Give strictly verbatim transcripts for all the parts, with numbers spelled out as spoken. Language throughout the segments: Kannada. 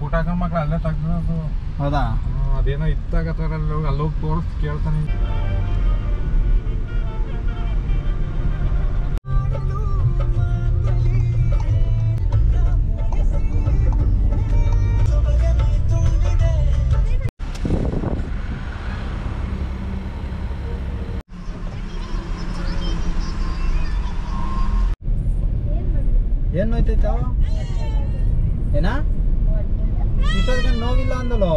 ಊಟ ಹಾಕೊಂಡ್ ಮಕ್ಳು ಅಲ್ಲೇ ತೆಗ್ದು. ಹೌದಾ? ಅದೇನೋ ಇತ್ತಾಗತ್ತಾರ ಅಲ್ಲೋಗಿ ಅಲ್ಲೋಗಿ ತೋರಿಸ್ ಕೇಳ್ತಾನೆ. ಏನ್ ನೋಯ್ತೈತ? ಏನ ಇಷ್ಟೊತ್ತಿಗೆ ನೋವಿಲ್ಲ ಅಂದಲೋ?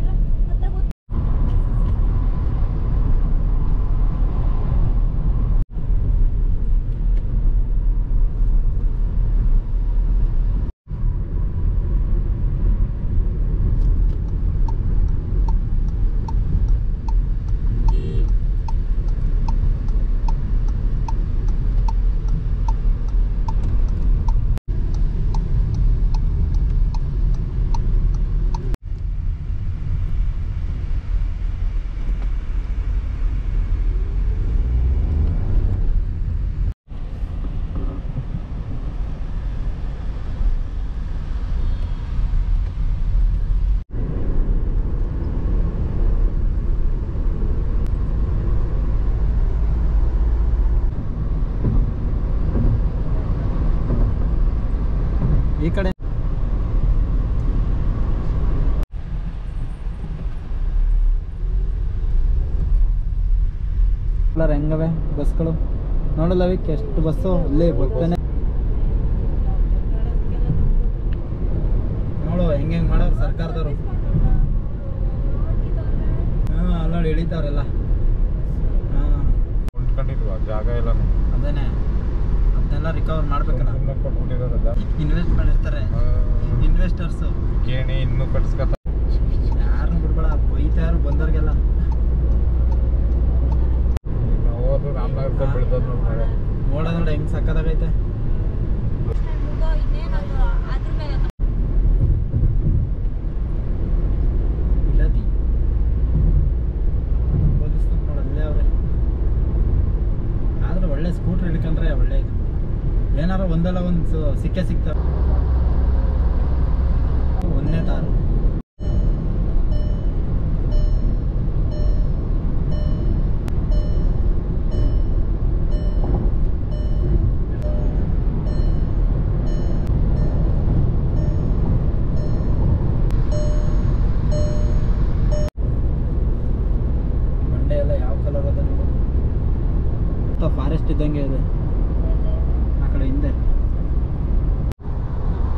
ಈ ಕಡೆ ಹೆಂಗವೆ ಬಸ್ಗಳು ನೋಡಲ್ಲ ವಿಕ್ ಎಷ್ಟು ಬಸ್ಸು ಇಲ್ಲೇ ಬರ್ತಾನೆ ನೋಡು ಹೆಂಗೆ ಹೆಂಗೆ ಮಾಡೋರು ಸರ್ಕಾರದವರು. ಹಾಂ ಅಲ್ಲಿ ನೋಡಿ ಇಳಿತಾವ್ರೆಲ್ಲ. ಹಾಂ ಜಾಗ ಇಲ್ಲ ಅದೇನೆ ಅದನ್ನೆಲ್ಲ ರಿಕವರ್ ಮಾಡ್ಬೇಕಲ್ಲ. ಇನ್ವೆಸ್ಟ್ ಮಾಡಿರ್ತಾರೆ ಇನ್ವೆಸ್ಟರ್ಸು. ಕೇಣಿ ಇನ್ನೂ ಕಟ್ಸ್ಕೊತ ಯಾರನ್ನು ಬಿಡ್ಬೇಡ, ಬೈತಾರು ಬಂದವ್ರಿಗೆಲ್ಲ. ಹೋದ್ರು ರಾಮನಗರ ಬೆಳೆದ ನೋಡಿ ನೋಡ ನೋಡಿ ಹೆಂಗ್ ಸಕ್ಕದಾಗೈತೆ. ಪೊಲೀಸ್ ನೋಡ ಅಲ್ಲೇ ಅವ್ರೆ. ಆದ್ರೆ ಒಳ್ಳೆ ಸ್ಕೂಟ್ರ್ ಹಿಡ್ಕೊಂಡ್ರೆ ಒಳ್ಳೆ ಇದು. ಏನಾರ ಒಂದಲ್ಲ ಒಂದು ಸಿಕ್ಕೇ ಸಿಗ್ತಾವ. ಒಂದೇ ತಾರು ಬಂಡೆ ಎಲ್ಲ ಯಾವ ಕಲರ್ ಅದ ನೋಡು. ಫಾರೆಸ್ಟ್ ಇದ್ದಂಗೆ ಇದೆ ಆ ಕಡೆ ಹಿಂದೆ.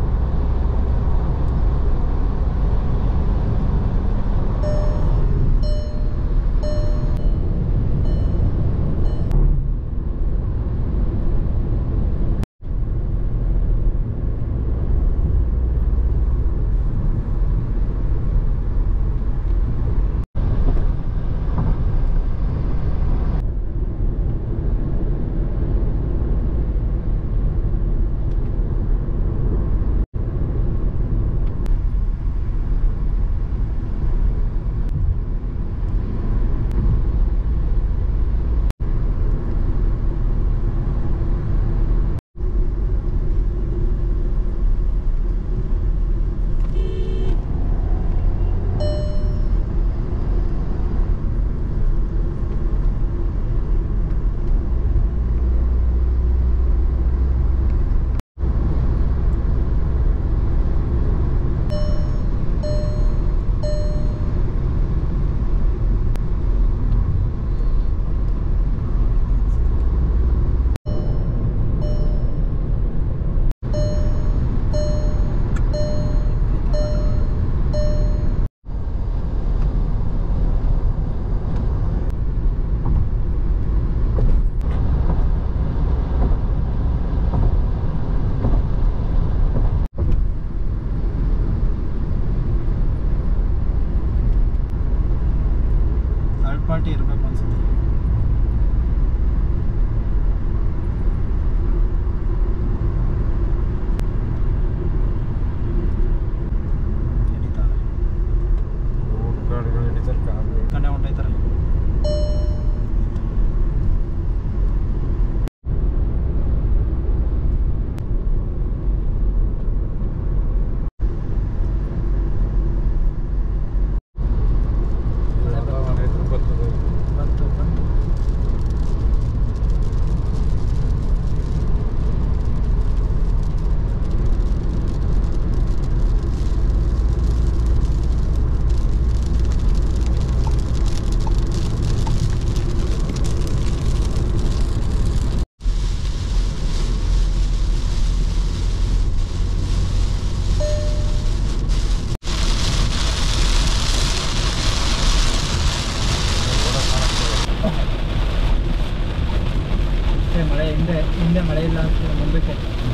ಮಳೆ ಇಲ್ಲ ಅಂತ ಮುಂದಕ್ಕೆ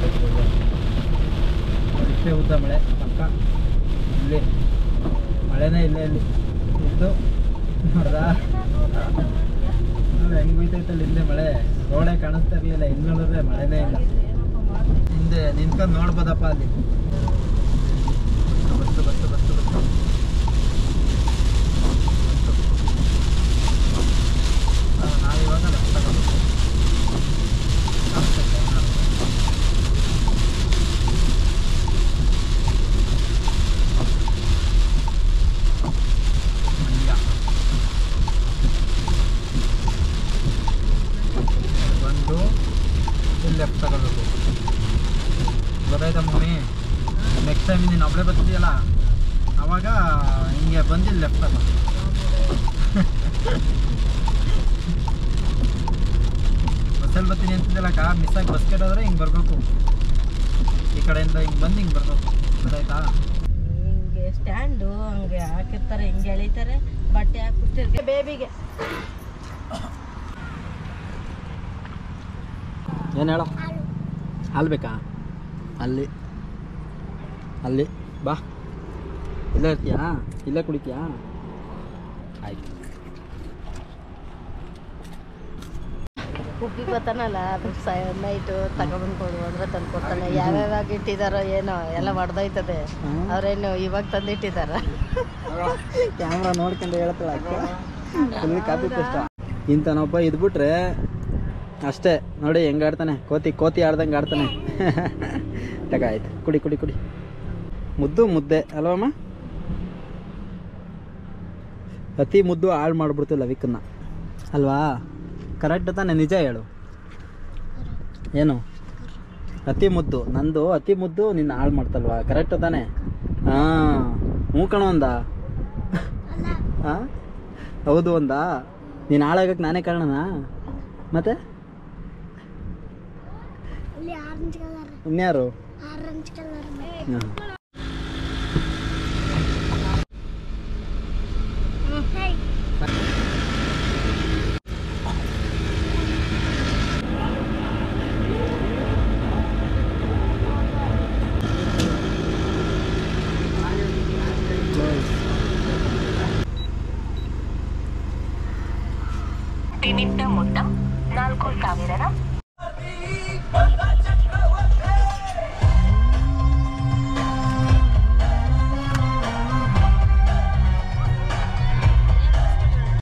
ಇಷ್ಟೇ ಉದ್ದ ಮಳೆ ಪಕ್ಕ ಇಲ್ಲಿ ಮಳೆನೇ ಇಲ್ಲ ಇಲ್ಲಿ ಇದ್ದು ನೋಡ್ದಾ ಹೆಂಗೆ ಹೋಯ್ತೈತಲ್ಲ ಹಿಂದೆ ಮಳೆ ರೋಡೇ ಕಾಣಿಸ್ತಾ ಇರಲಿಲ್ಲ ಹಿಂದೆ ನೋಡಿದ್ರೆ ಮಳೆನೇ ಇಲ್ಲ ಹಿಂದೆ ನಿಂತ್ಕೊಂಡು ನೋಡ್ಬೋದಪ್ಪ ಅಲ್ಲಿ ಬಸ್ಸು ಬಸ್ಸು ಬಸ್ಸು ಬಸ್ಸು ನಾವಿವಾಗ ಬಸ್ ತಗೋಬೇಕು ಬಂದು ಇಲ್ಲಿ ಲೆಫ್ಟ್ ತಗೋಬೇಕು ಗೊತ್ತಾಯ್ತಾ ಮಮ್ಮಿ ನೆಕ್ಸ್ಟ್ ಟೈಮ್ ನೀನು ಒಬ್ಬಳೇ ಬರ್ತಿದೆಯಲ್ಲ ಅವಾಗ ಹಿಂಗೆ ಬಂದಿಲ್ಲ ಲೆಫ್ಟ್ ಅಲ್ಲ ಬಸ್ಸಲ್ಲಿ ಬರ್ತೀನಿ ಅಂತಿದ್ದಲ್ಲಕ್ಕ ಮಿಸ್ ಆಗಿ ಬಸ್ ಕೆಟ್ಟೋದ್ರೆ ಹಿಂಗೆ ಬರಬೇಕು ಈ ಕಡೆಯಿಂದ ಹಿಂಗೆ ಬಂದು ಹಿಂಗೆ ಬರಬೇಕು ಗೊತ್ತಾಯ್ತಾ ಹಿಂಗೆ ಸ್ಟ್ಯಾಂಡು ಹಂಗೆ ಹಾಕಿರ್ತಾರೆ ಹಿಂಗೆ ಎಳಿತಾರೆ ಬಟ್ಟೆ ಹಾಕ್ಬಿಡ್ತಿರ್ತಾರೆ ಬೇಬಿಗೆ ಏನು ಹೇಳೋ ಹಾಲು ಬೇಕಾ ಅಲ್ಲಿ ಅಲ್ಲಿ ಬಾ ಇಲ್ಲೇ ಇರ್ತೀಯಾ ಇಲ್ಲೇ ಕುಡಿತೀಯಾ ಆಯ್ತು ಕುಗ್ಗಿ ಬರ್ತಾನಲ್ಲ ಅದು ನೈಟು ತಗೊಬಂದು ಕೊಡು ಅಂದ್ರೆ ತಂದು ಕೊಡ್ತಾನೆ ಯಾವ್ಯಾವಾಗ ಇಟ್ಟಿದಾರೋ ಏನೋ ಎಲ್ಲ ಹೊಡೆದೋಯ್ತದೆ ಅವ್ರೇನು ಇವಾಗ ತಂದಿಟ್ಟಿದಾರ ಕ್ಯಾಮ್ರಾ ನೋಡ್ಕೊಂಡು ಹೇಳ್ತಾಳೆ ಫುಲ್ ಕಾಪಿ ಪೇಸ್ಟ್ ಇಂತನೊಬ್ಬ ಇದ್ಬಿಟ್ರೆ ಅಷ್ಟೇ ನೋಡಿ ಹೆಂಗೆ ಆಡ್ತಾನೆ ಕೋತಿ ಕೋತಿ ಆಡ್ದಂಗೆ ಆಡ್ತಾನೆ ತಗ ಆಯ್ತು ಕುಡಿ ಕುಡಿ ಕುಡಿ ಮುದ್ದು ಮುದ್ದೆ ಅಲ್ವಮ್ಮ ಅತಿ ಮುದ್ದು ಹಾಳು ಮಾಡ್ಬಿಡ್ತು ಲವಿಕನ್ನ ಅಲ್ವಾ ಕರೆಕ್ಟ್ ತಾನೆ ನಿಜ ಹೇಳು ಏನು ಅತಿ ಮುದ್ದು ನಂದು ಅತಿ ಮುದ್ದು ನಿನ್ನ ಹಾಳು ಮಾಡ್ತಲ್ವಾ ಕರೆಕ್ಟ್ ತಾನೆ ಹಾಂ ಹ್ಞೂ ಕಣೋ ಒಂದ ಹಾಂ ಹೌದು ಒಂದ ನೀನು ಹಾಳಾಗಕ್ಕೆ ನಾನೇ ಕಾರಣನಾ ಮತ್ತೆ ಇನ್ಯಾರು ಹಾಂ ಪೇಮೆಂಟ್ನ ಮೊತ್ತ ನಾಲ್ಕು ಸಾವಿರದ